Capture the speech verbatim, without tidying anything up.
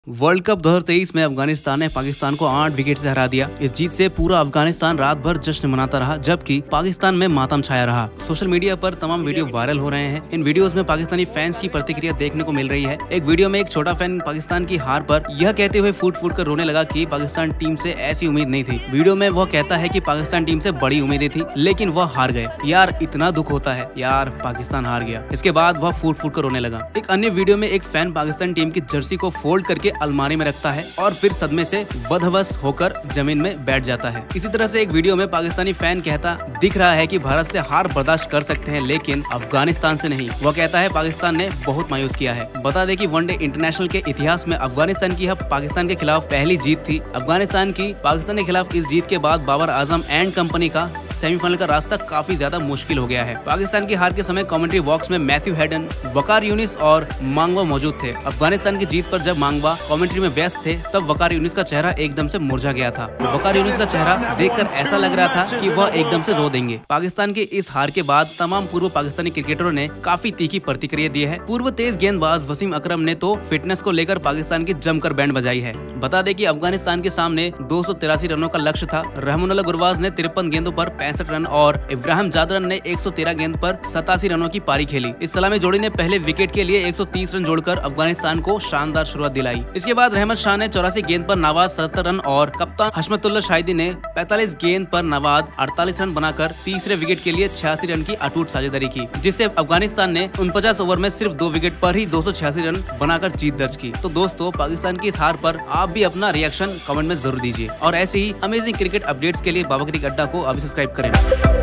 World cup दो हज़ार तेईस में अफगानिस्तान ने पाकिस्तान को आठ विकेट से हरा दिया। इस जीत से पूरा अफगानिस्तान रात भर जश्न मनाता रहा, जबकि पाकिस्तान में मातम छाया रहा। सोशल मीडिया पर तमाम वीडियो वायरल हो रहे हैं। इन वीडियोस में पाकिस्तानी फैंस की प्रतिक्रिया देखने को मिल रही है। एक वीडियो में एक छोटा फैन पाकिस्तान की हार पर यह कहते हुए फूट फूट कर रोने लगा कि पाकिस्तान टीम से ऐसी उम्मीद नहीं थी। वीडियो में वह कहता है कि पाकिस्तान टीम से बड़ी उम्मीदें थी, लेकिन वह हार गए। यार इतना दुख होता है, यार पाकिस्तान हार गया। इसके बाद वह फूट फूट कर रोने लगा। एक अन्य वीडियो में एक फैन पाकिस्तान टीम की जर्सी को फोल्ड करके अलमारी में रखता है और फिर सदमे से बदहवस होकर जमीन में बैठ जाता है। इसी तरह से एक वीडियो में पाकिस्तानी फैन कहता दिख रहा है कि भारत से हार बर्दाश्त कर सकते हैं, लेकिन अफगानिस्तान से नहीं। वह कहता है पाकिस्तान ने बहुत मायूस किया है। बता दें कि वनडे इंटरनेशनल के इतिहास में अफगानिस्तान की यह पाकिस्तान के खिलाफ पहली जीत थी। अफगानिस्तान की पाकिस्तान के खिलाफ इस जीत के बाद बाबर आजम एंड कंपनी का सेमीफाइनल का रास्ता काफी ज्यादा मुश्किल हो गया है। पाकिस्तान की हार के समय कमेंट्री बॉक्स में मैथ्यू हेडन, वकार यूनिस और मांगवा मौजूद थे। अफगानिस्तान की जीत पर जब मांगवा कमेंट्री में व्यस्त थे, तब वकार यूनिस का चेहरा एकदम से मुरझा गया था। वकार यूनिस का चेहरा देखकर ऐसा लग रहा था कि वह एकदम से रो देंगे। पाकिस्तान के इस हार के बाद तमाम पूर्व पाकिस्तानी क्रिकेटरों ने काफी तीखी प्रतिक्रिया दी है। पूर्व तेज गेंदबाज वसीम अकरम ने तो फिटनेस को लेकर पाकिस्तान की जमकर बैंड बजाई है। बता दें कि अफगानिस्तान के सामने दो सौ तिरासी रनों का लक्ष्य था। रहमानुल्लाह गुरबाज ने तिरपन गेंदों पर पैंसठ रन और इब्राहिम जादरन ने एक सौ तेरह गेंद पर सतासी रनों की पारी खेली। इस सलामी जोड़ी ने पहले विकेट के लिए एक सौ तीस रन जोड़कर अफगानिस्तान को शानदार शुरुआत दिलाई। इसके बाद रहमत शाह ने चौरासी गेंद पर नवाज सत्तर रन और कप्तान हशमतुल्ला शाहिदी ने पैंतालीस गेंद पर नवाज अड़तालीस रन बनाकर तीसरे विकेट के लिए छियासी रन की अटूट साझेदारी की, जिससे अफगानिस्तान ने उनचास ओवर में सिर्फ दो विकेट पर ही दो सौ छियासी रन बनाकर जीत दर्ज की। तो दोस्तों, पाकिस्तान की इस हार पर आप भी अपना रिएक्शन कमेंट में जरूर दीजिए और ऐसे ही अमेजिंग क्रिकेट अपडेट्स के लिए बाबा क्रिकेट अड्डा को अभी सब्सक्राइब करें।